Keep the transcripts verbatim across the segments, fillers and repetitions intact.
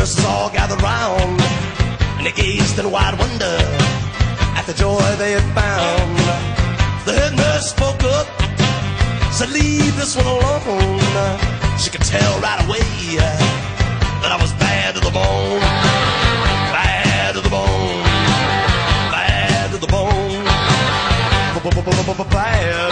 nurses all gathered round, and they gazed in wide wonder at the joy they had found. The head nurse spoke up, said, leave this one alone. She could tell right away that I was bad to the bone. Bad to the bone. Bad to the bone. Bad. Bad.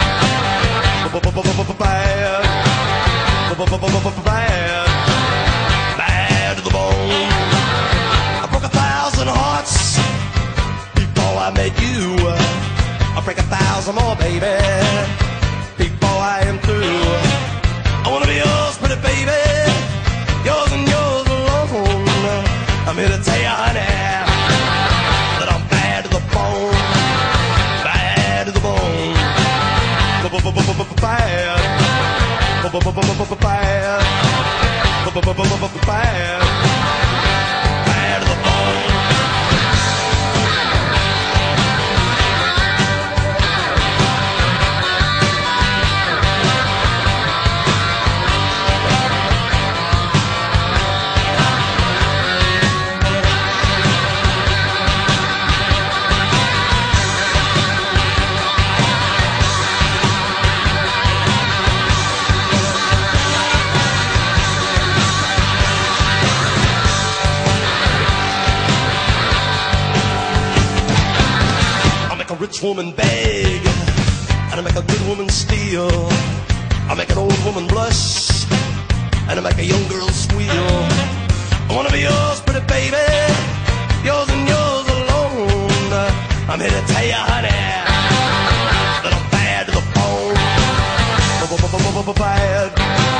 Bad. Bad to the bone. I broke a thousand hearts before I met you. I'll break a thousand more, baby, before I am through. I wanna be yours, pretty baby, yours and yours alone. I'm here to tell you, honey, that I'm bad to the bone. Bad to the bone. Bad. Bad. Bad. Bad to the bone. Rich woman beg, and I make a good woman steal. I make an old woman blush, and I make a young girl squeal. I wanna be yours, pretty baby, yours and yours alone. I'm here to tell you, honey, that I'm bad to the bone. Bad.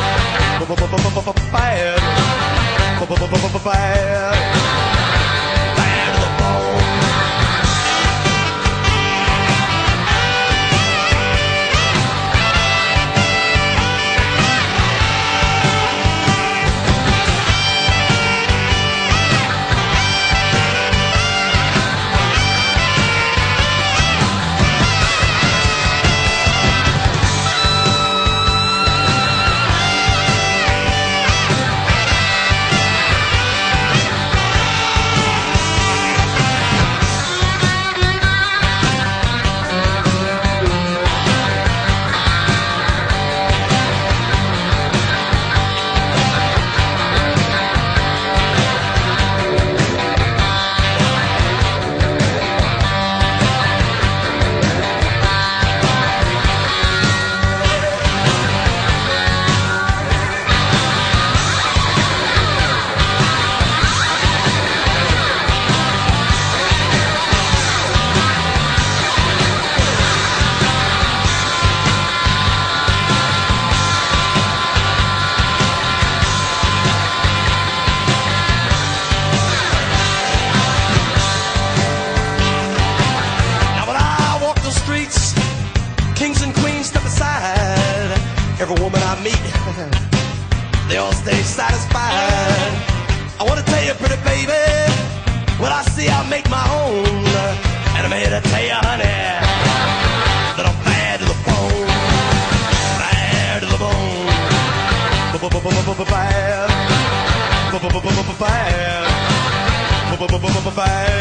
Bad. Bad to the bone. Every woman I meet, they all stay satisfied. I want to tell you, pretty baby, what I see I make my own. And I'm here to tell you, honey, that I'm bad to the bone. Bad to the bone. Bad. Bad. Bad.